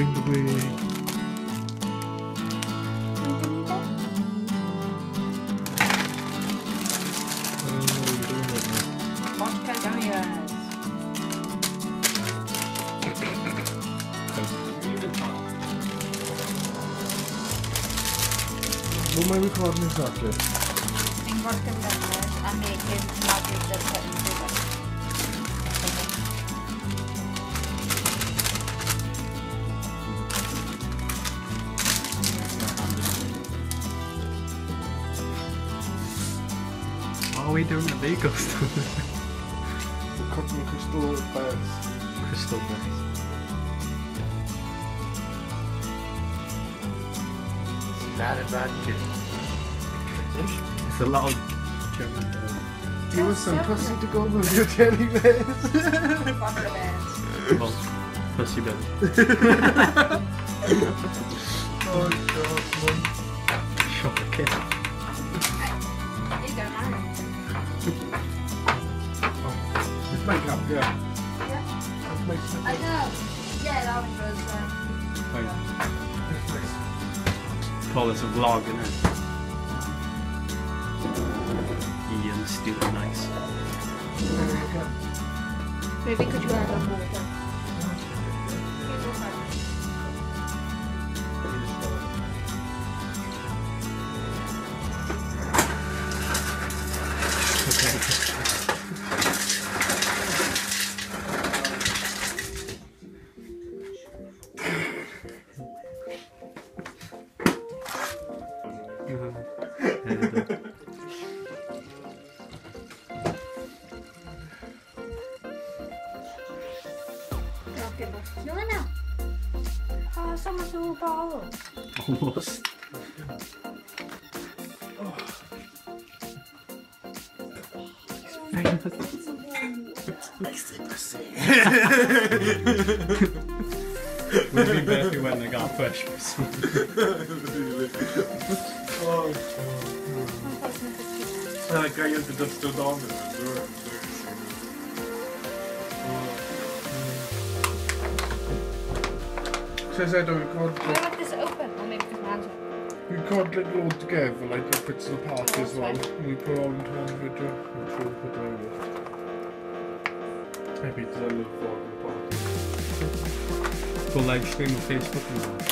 during the week. Vodka Damias. What am I recording exactly? In vodka Damias and making magic that's put in sugar. What are we doing at Vegas? We're cutting crystal bears. Crystal bears. That advantage. It's a lot of German. Give us some pussy to go with your jelly bears. Vodka bears. Well, pussy belly. Oh god, man. Shocking. You don't mind. It's my cup, yeah. Yeah. That's my cup. I know. Yeah, that was Fine. Call this a vlog, innit? Ian's still nice. Maybe could you add on water? No, no. Someone threw a ball. Almost. Would have been better if we went and got fresh. Oh god. Like I used to just stood on it. Says I don't record. Can I have this open? Or maybe put my hands up. We record like load together, like the bits of the part as well. And we put on one video. I'm sure we'll put on it. Maybe it's a little vlog of the party. We'll live stream on Facebook and all.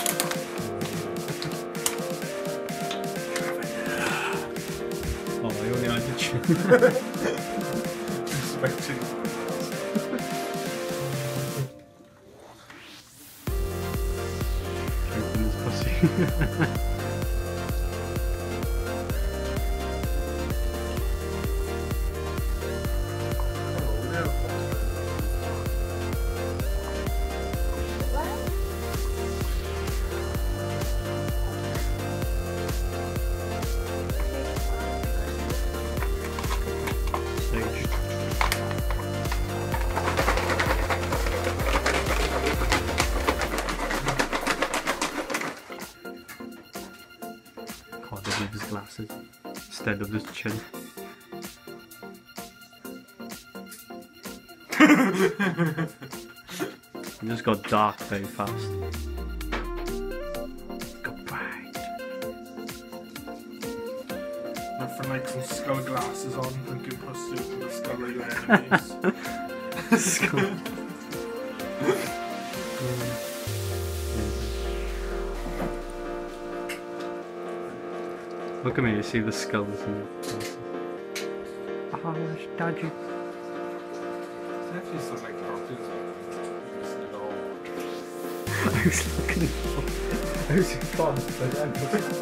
Oh, I only added you. Expecting. Open his pussy. God, I need his glasses instead of his chin. It just got dark very fast. Got bright. Nothing like some skull glasses on, drinking pussy with the skull of your enemies. Skull. Look at me, you see the skulls in it. Oh, dodgy. It's actually some like cartoons. I was looking for. I was fun, but I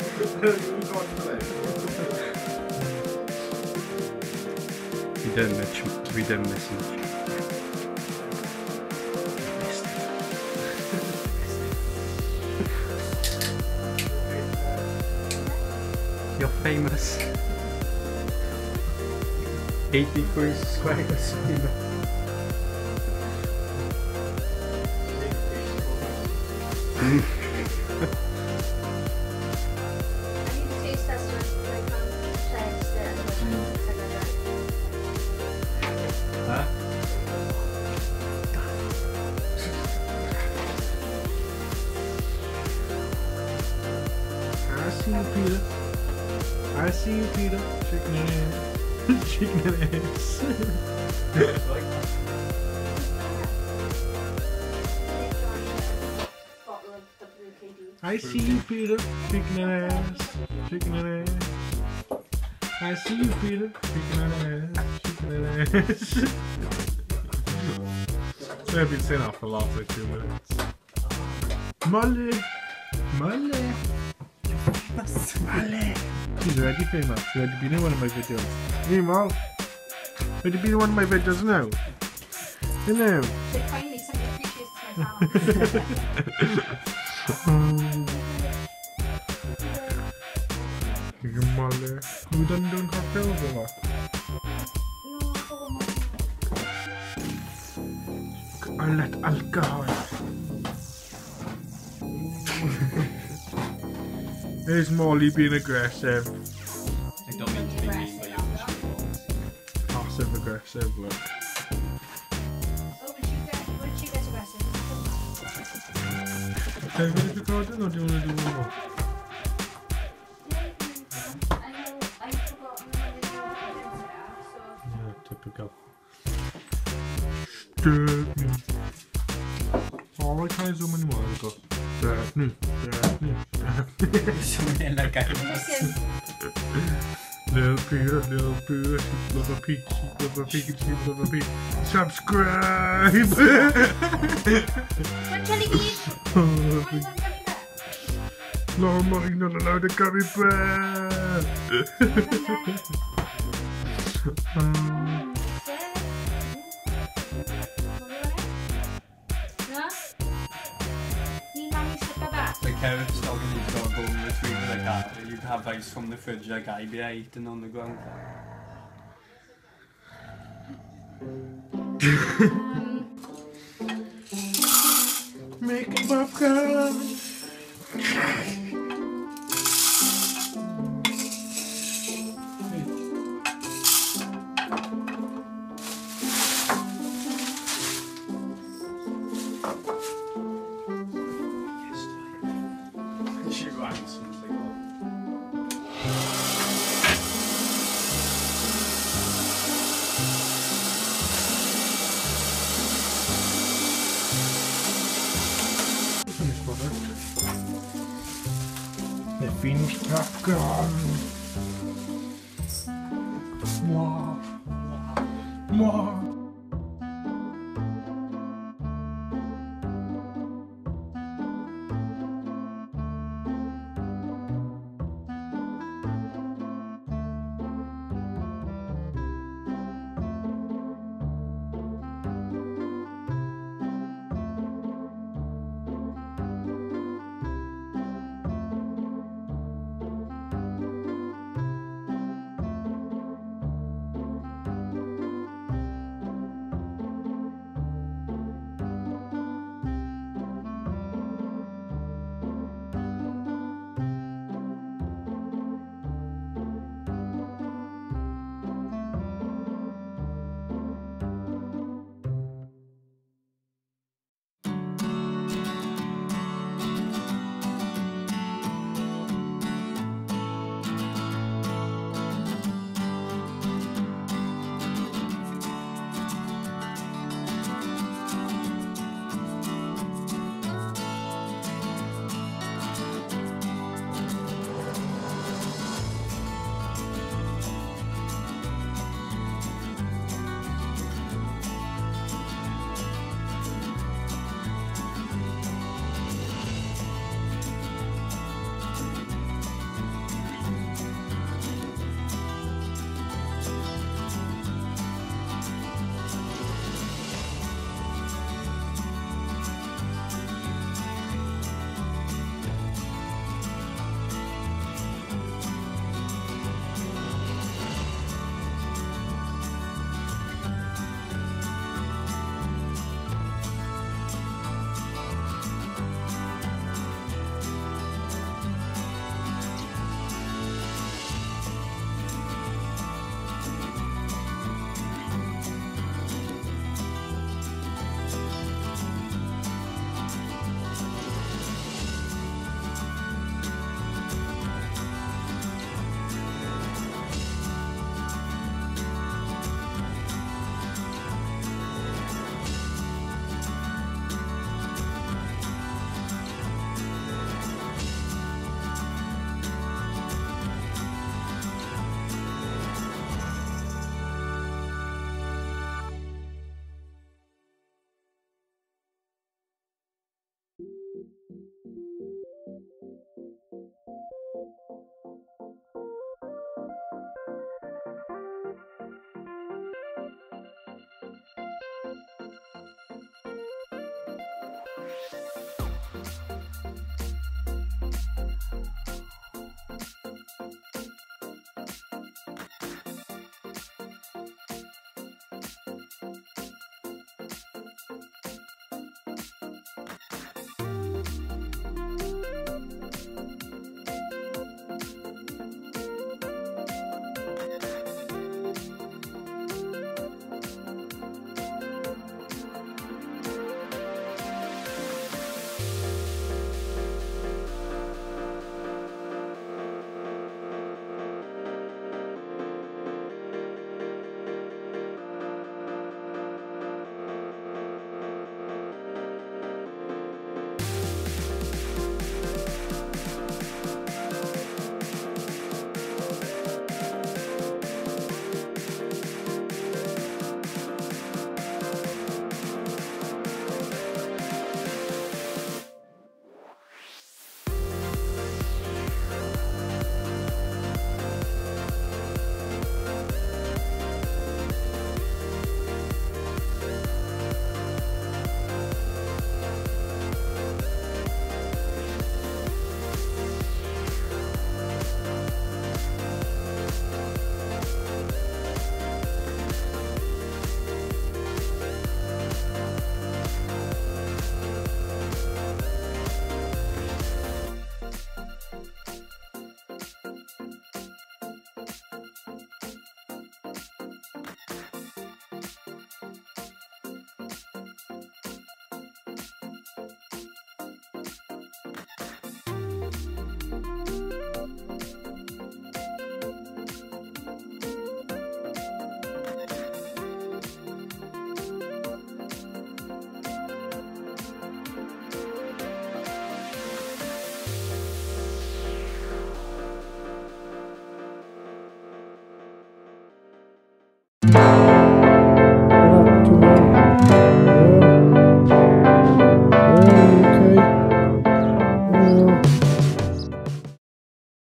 We didn't miss much. You're famous. 83 subscribers. Huh? I see you, Peter. Shaking an ass. Shaking an ass. Bottle of WKD. I see you, Peter. Shaking an ass. Shaking an ass. I see you, Peter. Shaking an ass. Shaking an ass. So I've been saying that for the last like 2 minutes. Molly! Molly! Molly! She's ready, famous. She's ready to be in one of my videos. Hey, Mal. Ready to be in one of my videos now? Hello. They finally sent me pictures to my house. Molly. Are we done doing cocktails or what? I let alcohol. There's Molly being aggressive. I don't mean to be mean, but you're Passive aggressive, look. Oh, when she gets aggressive. Can I finish recording or do you want to do one more? I know I've forgotten when they do that, so. Yeah, typical. Oh, I can't zoom anymore. There we go. something like I Listen, Little Peter, sheep love a pig, sheep love a pig, sheep love a pig. Subscribe! what jelly bean? Oh, Why you want jelly bean? no, Molly, not allowed to come back. The carrots dog and his dog going between like that. You could have ice from the fridge like I be eating on the ground. Make popcorn! She ranks and like that. Finished product. The finished popcorn. Wow. Wow.